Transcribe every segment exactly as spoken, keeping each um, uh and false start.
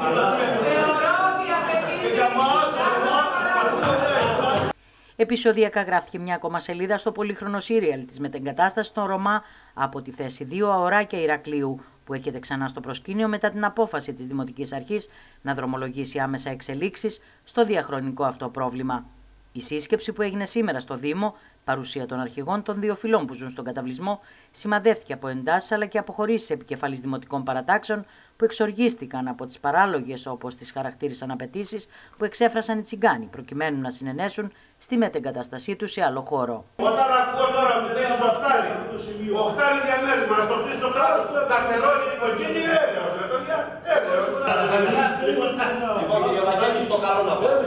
Επεισοδιακά γράφτηκε μια ακόμα σελίδα στο πολύχρονο σύριαλ της μετεγκατάστασης των Ρωμά από τη θέση δύο αοράκια Ηρακλείου, που έρχεται ξανά στο προσκήνιο μετά την απόφαση της Δημοτικής Αρχής να δρομολογήσει άμεσα εξελίξεις στο διαχρονικό αυτό πρόβλημα. Η σύσκεψη που έγινε σήμερα στο Δήμο, παρουσία των αρχηγών των δύο φυλών που ζουν στον καταβλισμό, σημαδεύτηκε από εντάσεις αλλά και αποχωρήσεις επικεφαλής δημοτικών παρατάξεων που εξοργίστηκαν από τις παράλογες, όπως τις χαρακτήρισαν, απαιτήσεις που εξέφρασαν οι Τσιγκάνοι προκειμένου να συνενέσουν στη μετεγκαταστασή τους σε άλλο χώρο. Όταν ακούω τώρα που θέλεις οχτάρι, οχτάρι διαμέρισμα, να στο χτίσει το κράτος, καρτερώσει η κοτσίνη, έλεος ρε παιδιά, έλεος. Λοιπόν κύριε Βαγγέλη, στο καλό να πω.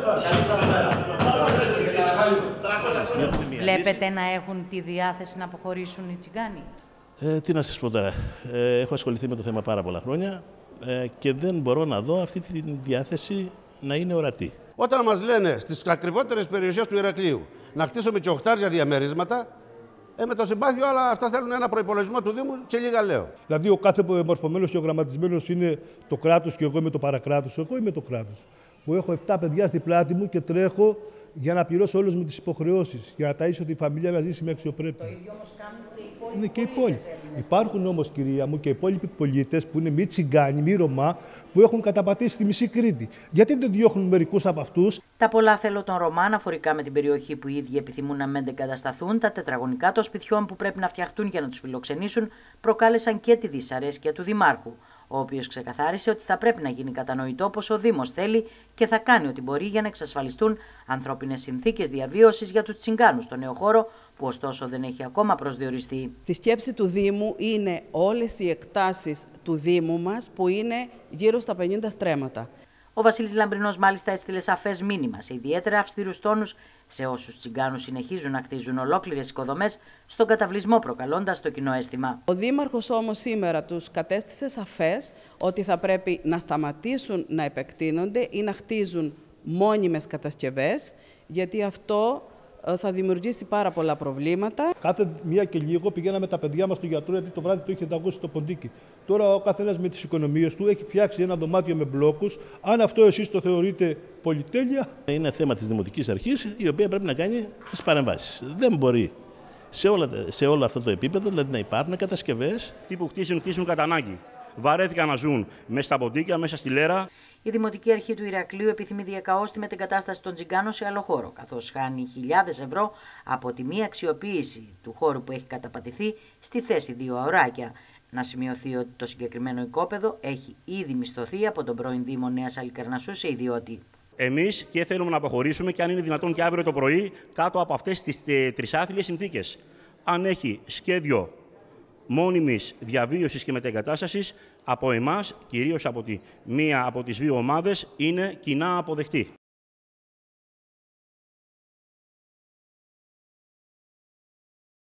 Βλέπετε να έχουν τη διάθεση να αποχωρήσουν οι Τσιγκάνοι? Ε, τι να σας πω τώρα. Ε, έχω ασχοληθεί με το θέμα πάρα πολλά χρόνια ε, και δεν μπορώ να δω αυτή τη διάθεση να είναι ορατή. Όταν μας λένε στις ακριβότερες περιοχές του Ηρακλείου να χτίσουμε και οχτάρια διαμερίσματα, ε, με το συμπάθειο, αλλά αυτά θέλουν ένα προϋπολογισμό του Δήμου και λίγα λέω. Δηλαδή, ο κάθε μορφωμένος και ο γραμματισμένος είναι το κράτος και εγώ είμαι το παρακράτος. Εγώ είμαι το κράτος. Που έχω επτά παιδιά στην πλάτη μου και τρέχω για να πληρώσω όλες μου τις υποχρεώσεις, για να ταΐσω τη φαμίλια να ζήσει με αξιοπρέπεια. Το ίδιο όμως κάνουν και οι υπόλοιποι. Είναι και οι υπόλοιποι. Υπάρχουν όμως, κυρία μου, και οι υπόλοιποι πολίτες που είναι μη Τσιγκάνοι, μη Ρωμά, που έχουν καταπατήσει τη μισή Κρήτη. Γιατί δεν διώχνουν μερικούς από αυτούς? Τα πολλά θέλω των Ρωμά αναφορικά με την περιοχή που οι ίδιοι επιθυμούν να μετεγκατασταθούν, τα τετραγωνικά των σπιτιών που πρέπει να φτιαχτούν για να τους φιλοξενήσουν, προκάλεσαν και τη δυσαρέσκεια του Δημάρχου, ο οποίος ξεκαθάρισε ότι θα πρέπει να γίνει κατανοητό πως ο Δήμος θέλει και θα κάνει ό,τι μπορεί για να εξασφαλιστούν ανθρώπινες συνθήκες διαβίωσης για τους Τσιγκάνους στο νέο χώρο, που ωστόσο δεν έχει ακόμα προσδιοριστεί. Τη σκέψη του Δήμου είναι όλες οι εκτάσεις του Δήμου μας, που είναι γύρω στα πενήντα στρέμματα. Ο Βασίλης Λαμπρινός μάλιστα έστειλε σαφές μήνυμα σε ιδιαίτερα αυστηρούς τόνους σε όσους Τσιγκάνους συνεχίζουν να κτίζουν ολόκληρες οικοδομές στον καταβλισμό, προκαλώντας το κοινό αίσθημα. Ο Δήμαρχος όμως σήμερα τους κατέστησε σαφές ότι θα πρέπει να σταματήσουν να επεκτείνονται ή να χτίζουν μόνιμες κατασκευές, γιατί αυτό θα δημιουργήσει πάρα πολλά προβλήματα. Κάθε μία και λίγο πηγαίναμε τα παιδιά μας στο γιατρό, γιατί το βράδυ το είχε δαγκώσει το ποντίκι. Τώρα ο καθένας με τις οικονομίες του έχει φτιάξει ένα δωμάτιο με μπλόκους. Αν αυτό εσείς το θεωρείτε πολυτέλεια. Είναι θέμα της Δημοτικής Αρχής, η οποία πρέπει να κάνει τις παρεμβάσεις. Δεν μπορεί σε, όλα, σε όλο αυτό το επίπεδο δηλαδή, να υπάρχουν κατασκευές. Αυτοί που χτίσουν, χτίσουν κατά ανάγκη. Βαρέθηκαν να ζουν μέσα στα ποντίκια, μέσα στη Λέρα. Η Δημοτική Αρχή του Ηρακλείου επιθυμεί διακαώς τη μετεγκατάσταση των Τσιγκάνων σε άλλο χώρο, καθώς χάνει χιλιάδες ευρώ από τη μη αξιοποίηση του χώρου που έχει καταπατηθεί στη θέση δύο αοράκια. Να σημειωθεί ότι το συγκεκριμένο οικόπεδο έχει ήδη μισθωθεί από τον πρώην Δήμο Νέας Αλικαρνασσού σε ιδιώτη. Εμείς και θέλουμε να αποχωρήσουμε και αν είναι δυνατόν και αύριο το πρωί κάτω από αυτές τις τρισάθλιες συνθήκες. Αν έχει σχέδιο μόνιμης διαβίωσης και μετεγκατάστασης, από εμάς, κυρίως από τη μία από τις δύο ομάδες, είναι κοινά αποδεκτή.